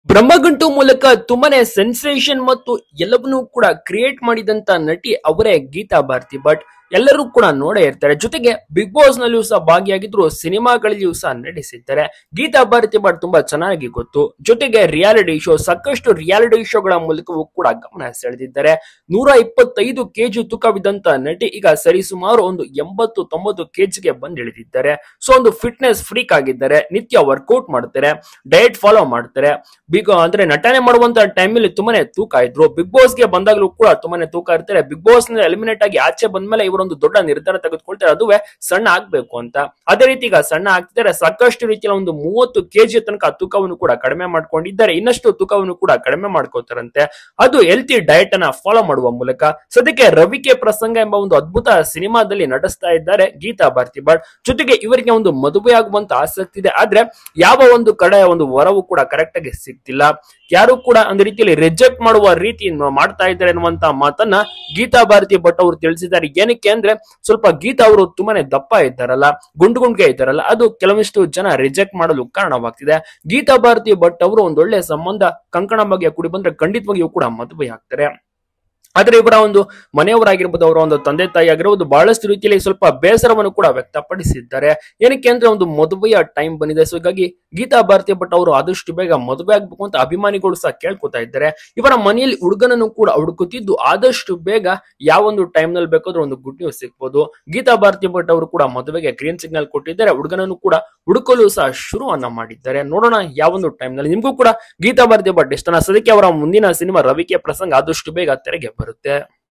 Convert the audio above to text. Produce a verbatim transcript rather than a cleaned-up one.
ಬ್ರಹ್ಮಗಂಟು ಮೂಲಕ ತುಂಬಾನೇ ಸೆನ್ಸೇಷನ್ ಮತ್ತು ಎಲ್ಲವನ್ನೂ ಕೂಡ ಕ್ರಿಯೇಟ್ ಮಾಡಿದಂತ ನಟಿ ಅವರೇ ಗೀತಾ ಭಾರತಿ ಭಟ್. ಎಲ್ಲರೂ ಕೂಡ ನೋಡೇ ಇರ್ತಾರೆ. ಜೊತೆಗೆ ಬಿಗ್ ಬಾಸ್ ನಲ್ಲಿಯೂ ಸಹ ಭಾಗಿಯಾಗಿದ್ರು, ಸಿನಿಮಾಗಳಲ್ಲಿಯೂ ಸಹ ನಡೆಸಿದ್ದಾರೆ. ಗೀತಾ ಭಾರತಿ ಭಟ್ ತುಂಬಾ ಚೆನ್ನಾಗಿ ಗೊತ್ತು. ಜೊತೆಗೆ ರಿಯಾಲಿಟಿ ಶೋ, ಸಾಕಷ್ಟು ರಿಯಾಲಿಟಿ ಶೋಗಳ ಮೂಲಕವೂ ಕೂಡ ಗಮನ ಸೆಳೆದಿದ್ದಾರೆ. ನೂರ ಇಪ್ಪತ್ತೈದು ಕೆಜಿ ತೂಕವಿದ್ದಂತ ನಟಿ ಈಗ ಸರಿಸುಮಾರು ಒಂದು ಎಂಬತ್ತು ತೊಂಬತ್ತು ಕೆಜಿಗೆ ಬಂದಿಳಿದಿದ್ದಾರೆ. ಸೊ ಒಂದು ಫಿಟ್ನೆಸ್ ಫ್ರೀಕ್ ಆಗಿದ್ದಾರೆ. ನಿತ್ಯ ವರ್ಕೌಟ್ ಮಾಡ್ತಾರೆ, ಡಯಟ್ ಫಾಲೋ ಮಾಡ್ತಾರೆ. ಬಿಗ್ ಅಂದ್ರೆ ನಟನೆ ಮಾಡುವಂತ ಟೈಮ್ ಅಲ್ಲಿ ತುಂಬಾನೇ ತೂಕ ಇದ್ರು. ಬಿಗ್ ಬಾಸ್ ಗೆ ಬಂದಾಗಲೂ ಕೂಡ ತುಂಬಾನೇ ತೂಕ ಇರ್ತಾರೆ. ಬಿಗ್ ಬಾಸ್ ನ ಎಲಿಮಿನೇಟ್ ಆಗಿ ಆಚೆ ಬಂದ್ಮೇಲೆ ಇವರೊಂದು ದೊಡ್ಡ ನಿರ್ಧಾರ ತೆಗೆದುಕೊಳ್ತಾರೆ, ಅದುವೇ ಸಣ್ಣ ಆಗ್ಬೇಕು ಅಂತ. ಅದೇ ರೀತಿ ಈಗ ಸಣ್ಣ ಆಗ್ತಿದ್ದಾರೆ. ಸಾಕಷ್ಟು ರೀತಿಯ ಒಂದು ಮೂವತ್ತು ಕೆಜಿ ತನಕ ತೂಕವನ್ನು ಕೂಡ ಕಡಿಮೆ ಮಾಡ್ಕೊಂಡಿದ್ದಾರೆ. ಇನ್ನಷ್ಟು ತೂಕವನ್ನು ಕೂಡ ಕಡಿಮೆ ಮಾಡ್ಕೋತಾರಂತೆ, ಅದು ಹೆಲ್ತಿ ಡಯಟ್ ಅನ್ನ ಫಾಲೋ ಮಾಡುವ ಮೂಲಕ. ಸದ್ಯಕ್ಕೆ ರವಿಕೆ ಪ್ರಸಂಗ ಎಂಬ ಒಂದು ಅದ್ಭುತ ಸಿನಿಮಾದಲ್ಲಿ ನಟಿಸ್ತಾ ಇದ್ದಾರೆ ಗೀತಾ ಭಾರತಿ ಭಟ್. ಜೊತೆಗೆ ಇವರಿಗೆ ಒಂದು ಮದುವೆ ಆಗುವಂತ ಆಸಕ್ತಿ ಇದೆ. ಆದ್ರೆ ಯಾವ ಒಂದು ಕಡೆ ಒಂದು ವರವು ಕೂಡ ಕರೆಕ್ಟ್ ಆಗಿ ಸಿಗ್ತಿಲ್ಲ. ಯಾರು ಕೂಡ ಒಂದು ರೀತಿಯಲ್ಲಿ ರಿಜೆಕ್ಟ್ ಮಾಡುವ ರೀತಿ ಮಾಡ್ತಾ ಇದ್ದಾರೆ ಅನ್ನುವಂತ ಮಾತನ್ನ ಗೀತಾ ಭಾರತಿ ಭಟ್ ಅವರು ತಿಳಿಸಿದ್ದಾರೆ. ಏನಕ್ಕೆ ಅಂದ್ರೆ ಸ್ವಲ್ಪ ಗೀತಾ ಅವರು ತುಂಬಾನೇ ದಪ್ಪ ಇದ್ದಾರಲ್ಲ, ಗುಂಡು ಗುಂಡ್ಗೆ ಇದ್ದಾರಲ್ಲ, ಅದು ಕೆಲವಷ್ಟು ಜನ ರಿಜೆಕ್ಟ್ ಮಾಡಲು ಕಾರಣವಾಗ್ತಿದೆ. ಗೀತಾ ಭಾರತಿ ಭಟ್ ಅವರು ಒಂದೊಳ್ಳೆ ಸಂಬಂಧ ಕಂಕಣ ಬಗ್ಗೆ ಕೂಡಿ ಬಂದ್ರೆ ಖಂಡಿತವಾಗಿಯೂ ಕೂಡ ಮದುವೆ ಆಗ್ತಾರೆ. ಆದ್ರೆ ಇವರ ಒಂದು ಮನೆಯವರಾಗಿರ್ಬೋದು, ಅವರ ಒಂದು ತಂದೆ ತಾಯಿ ಆಗಿರ್ಬೋದು, ಬಹಳಷ್ಟು ರೀತಿಯಲ್ಲಿ ಸ್ವಲ್ಪ ಬೇಸರವನ್ನು ಕೂಡ ವ್ಯಕ್ತಪಡಿಸಿದ್ದಾರೆ. ಏನಕ್ಕೆ ಅಂದ್ರೆ ಒಂದು ಮದುವೆಯ ಟೈಮ್ ಬಂದಿದೆ. ಸೊ ಹೀಗಾಗಿ ಗೀತಾ ಭಾರತಿ ಭಟ್ ಅವರು ಆದಷ್ಟು ಬೇಗ ಮದುವೆ ಆಗ್ಬೇಕು ಅಂತ ಅಭಿಮಾನಿಗಳು ಸಹ ಕೇಳ್ಕೊತಾ ಇದ್ದಾರೆ. ಇವರ ಮನೆಯಲ್ಲಿ ಹುಡುಗನನ್ನು ಕೂಡ ಹುಡುಕುತ್ತಿದ್ದು, ಆದಷ್ಟು ಬೇಗ ಯಾವ ಒಂದು ಟೈಮ್ ನಲ್ಲಿ ಬೇಕಾದ್ರೂ ಒಂದು ಗುಡ್ ನ್ಯೂಸ್ ಸಿಗ್ಬೋದು. ಗೀತಾ ಭಾರತಿ ಭಟ್ ಅವರು ಕೂಡ ಮದುವೆಗೆ ಗ್ರೀನ್ ಸಿಗ್ನಲ್ ಕೊಟ್ಟಿದ್ದಾರೆ. ಹುಡುಗನನ್ನು ಕೂಡ ಹುಡುಕಲು ಸಹ ಶುರುವನ್ನ ಮಾಡಿದ್ದಾರೆ. ನೋಡೋಣ ಯಾವೊಂದು ಟೈಮ್ ನಲ್ಲಿ. ನಿಮ್ಗೂ ಕೂಡ ಗೀತಾ ಭಾರತಿ ಭಟ್ ಇಷ್ಟನ? ಸದ್ಯಕ್ಕೆ ಅವರ ಮುಂದಿನ ಸಿನಿಮಾ ರವಿಕೆ ಪ್ರಸಂಗ ಆದಷ್ಟು ಬೇಗ ತೆರೆಗೆ ಬರುತ್ತೆ.